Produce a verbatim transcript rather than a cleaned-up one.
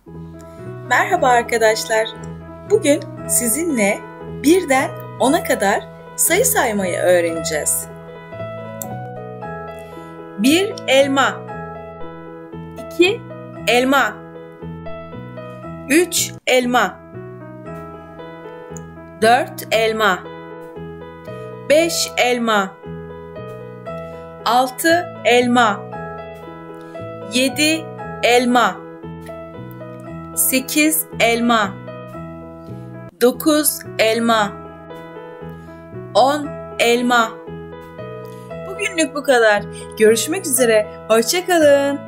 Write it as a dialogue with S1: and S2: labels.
S1: Merhaba arkadaşlar. Bugün sizinle birden ona kadar sayı saymayı öğreneceğiz. Bir elma, iki elma, üç elma, dört elma, beş elma, altı elma, yedi elma, sekiz elma, dokuz elma, on elma. Bugünlük bu kadar. Görüşmek üzere. Hoşça kalın.